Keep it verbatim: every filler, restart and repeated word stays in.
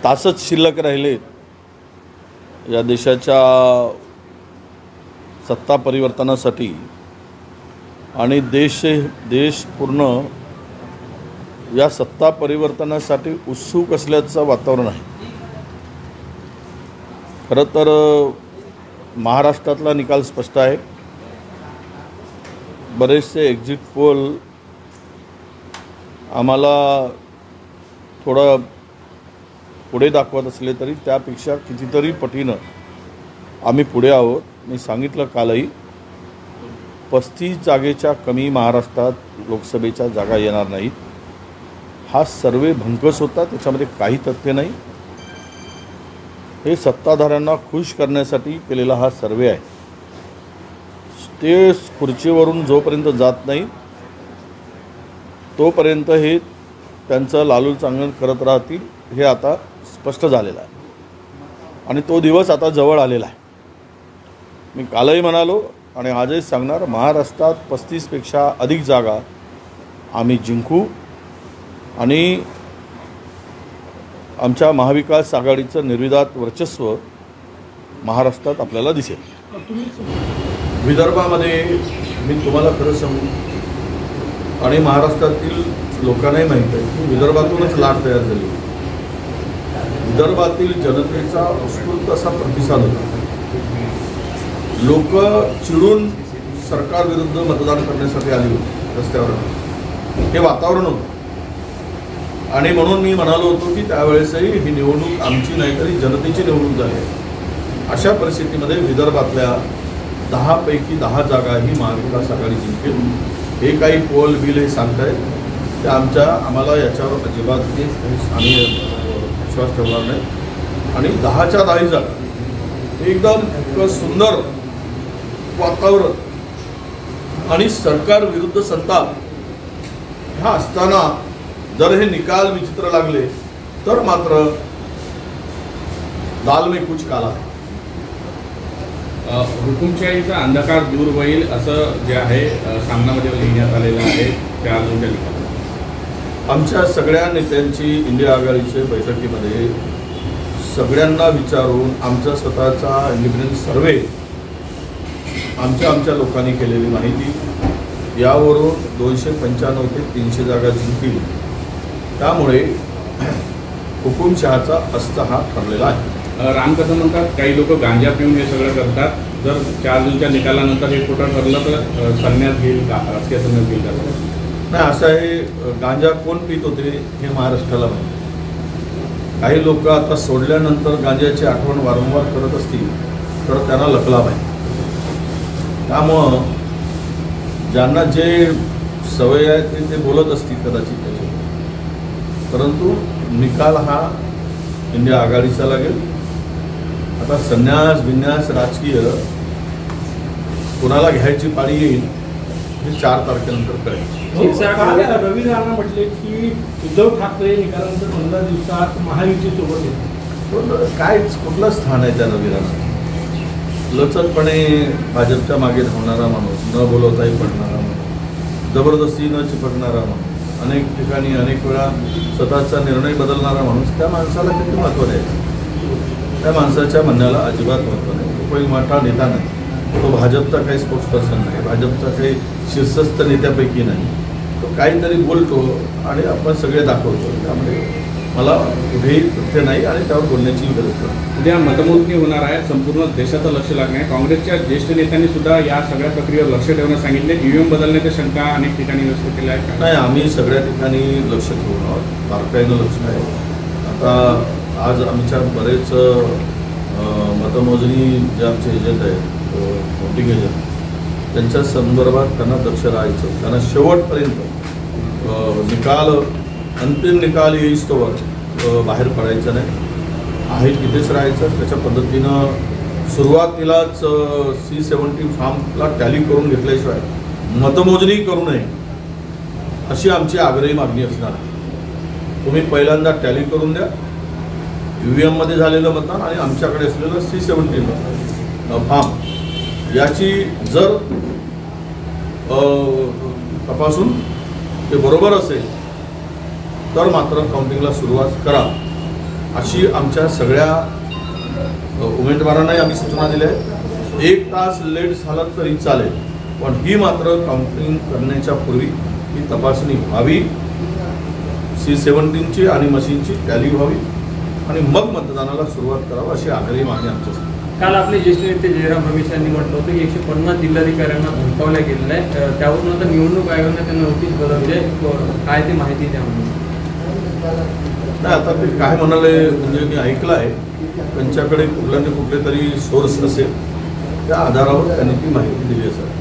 तासच शिल्लक राहिले या देशाच्या सत्ता परिवर्तनासाठी आणि देश देश पूर्ण या सत्ता परिवर्तनासाठी उत्सुक असल्याचं वातावरण आहे। खरं तर महाराष्ट्रातला निकाल स्पष्ट आहे। बरेचसे एक्झिट पोल आम्हाला थोडं पुढे दाखवत असले तरी त्यापेक्षा कितीतरी पटीनं आम्ही पुढे आहोत। मी सांगितलं कालही पस्तीस जागेच्या कमी महाराष्ट्रात लोकसभेच्या जागा येणार नाहीत। हा सर्वे भंकस होता, त्याच्यामध्ये काही तथ्य नाही। हे सत्ताधाऱ्यांना खुश करण्यासाठी केलेला हा सर्वे आहे। ते खुर्चीवरून जोपर्यंत जात नाही तोपर्यंत हे त्यांचं लालूल चांगलं करत राहतील, हे आता स्पष्ट झालेलं आहे आणि तो दिवस आता जवळ आलेला आहे। मी कालही म्हणालो आणि आजही सांगणार, महाराष्ट्रात पस्तीसपेक्षा अधिक जागा आम्ही जिंकू आणि आमच्या महाविकास आघाडीचं निर्विवाद वर्चस्व महाराष्ट्रात आपल्याला दिसेल। विदर्भामध्ये मी तुम्हाला खरं सांगू आणि महाराष्ट्रातील लोकांनाही माहीत आहे की विदर्भातूनच लाट तयार झाली। विदर्भातील जनतेचा उत्स्फूर्त असा प्रतिसाद होता। लोक चिडून सरकारविरुद्ध मतदान करण्यासाठी आली होती रस्त्यावर, हे वातावरण होतं आणि म्हणून मी म्हणालो होतो की त्यावेळेसही ही निवडणूक आमची नाही तरी जनतेची निवडणूक झाली। अशा परिस्थितीमध्ये विदर्भातल्या दहापैकी दहा जागा ही महाविकास आघाडी जिंकेल। हे काही पोल बिल हे सांगत आहेत ते आमच्या आम्हाला याच्यावर अजिबात आम्ही विश्वास ठेवणार नाही आणि दहाच्या दहाही जागा एकदम इतकं सुंदर वातावरण आणि सरकार विरुद्ध संताप ह्या असताना जर हे निकाल विचित्र लागले तर मात्र दाल में कुछ काला है। हुकुमशाहीचा अंधकार दूर होईल असं जे आहे सामनामध्ये लिहिण्यात आलेलं आहे त्या अजूनच्या निकालात। आमच्या सगळ्या नेत्यांची इंडिया आघाडीच्या बैठकीमध्ये सगळ्यांना विचारून आमचा स्वतःचा इंडिपेंडन्स सर्वे आमच्या आमच्या लोकांनी केलेली माहिती यावरून दोनशे पंच्याण्णव ते तीनशे जागा जिंकतील। त्यामुळे हुकुमशहाचा अस्त हा ठरलेला आहे। राम कसं म्हणतात, काही लोक गांजा पिऊन हे सगळं करतात, जर चार जूनच्या निकालानंतर हे खोटं ठरलं तर संन्यास घेईल का, राजकीय संन्यास घेईल का? नाही, असं आहे, गांजा कोण पित होते हे महाराष्ट्राला माहिती। काही लोक आता सोडल्यानंतर गांजाची आठवण वारंवार करत असतील तर त्यांना लकलाभ आहे। त्यामुळं ज्यांना जे सवय आहे ते ते बोलत असतील कदाचित त्याचे, परंतु निकाल हा इंडिया आघाडीचा लागेल। आता संन्यास बिन्यास राजकीय कोणाला घ्यायची पाळी येईल हे चार तारखेनंतर कळेल। रवी राणा म्हटले की उद्धव ठाकरे निकालानंतर पंधरा दिवसात महायुतीसोबत येतात। काय कुठलं स्थान आहे त्या रवी राणा? लचकपणे भाजपच्या मागे धावणारा माणूस, न बोलवताही पडणारा माणूस, जबरदस्ती न चिपकणारा माणूस, अनेक ठिकाणी अनेक वेळा स्वतःचा निर्णय बदलणारा माणूस, त्या माणसाला किती महत्त्व द्यायचं? त्या माणसाच्या म्हणण्याला अजिबात महत्त्व नाही। तो काही मोठा नेता नाही, तो भाजपचा काही स्पोक्सपर्सन नाही, भाजपचा काही शीर्षस्थ नेत्यापैकी नाही। तो काहीतरी बोलतो आणि आपण सगळे दाखवतो। त्यामुळे मला कुठेही तथ्य नाही आणि त्यावर बोलण्याची गरज नाही। उद्या मतमोजणी होणार आहे, संपूर्ण देशाचं लक्ष लागणार आहे। काँग्रेसच्या ज्येष्ठ नेत्यांनी सुद्धा या सगळ्या प्रक्रियेवर लक्ष ठेवण्यास सांगितले। ईव्हीएम बदलण्याच्या शंका अनेक ठिकाणी व्यक्त केल्या आहेत। नाही, आम्ही सगळ्या ठिकाणी लक्ष ठेवून आहोत, बारकाईनं लक्ष आहे। आता आज आमच्या बरेच मतमोजणी जे आमचे एजंट आहेत, व्होटिंग एजंट, त्यांच्या संदर्भात त्यांना दक्ष राहायचं, त्यांना शेवटपर्यंत निकाल अंतिम निकाल येईस्तोवर बाहेर पडायचं नाही, आहे तिथेच राहायचं। त्याच्या पद्धतीनं सुरुवातीलाच सी सेवन्टी फॉर्मला टॅली करून घेतल्याशिवाय मतमोजणी करू नये अशी आमची आग्रही मागणी असणार आहे। तुम्ही पहिल्यांदा टॅली करून द्या, यू व्ही एममध्ये झालेलं मतदान आणि आमच्याकडे असलेलं सी सेवन्टी फॉर्म याची जर तपासून ते बरोबर असेल तर मात्र काउंटिंगला सुरुवात करा। अशी आमच्या सगळ्या अ, उमेदवारांनाही आम्ही सूचना दिल्या आहेत. एक तास लेट झाला तरी चालेल, पण ही मात्र काउंटिंग करण्याच्या पूर्वी ही तपासणी व्हावी, सी सेव्हन्टीनची आणि मशीनची टॅली व्हावी आणि मग मतदानाला सुरुवात करावी अशी आग्रही मागणी आमच्यासाठी. काल आपले ज्येष्ठ नेते जयराम रमेश यांनी म्हटलं होतं की एकशे पन्नास जिल्हाधिकाऱ्यांना धमकावल्या गेलेलं आहे. अ, त्यावरून आता निवडणूक आयोगाने त्यांना नोटीस बजावली आहे. काय ते माहिती द्या म्हणून. नाही, आता ते काय म्हणाले म्हणजे मी ऐकलं आहे, त्यांच्याकडे कुठल्या ना कुठले तरी सोर्स असेल, त्या आधारावर त्यांनी ती माहिती दिली असेल.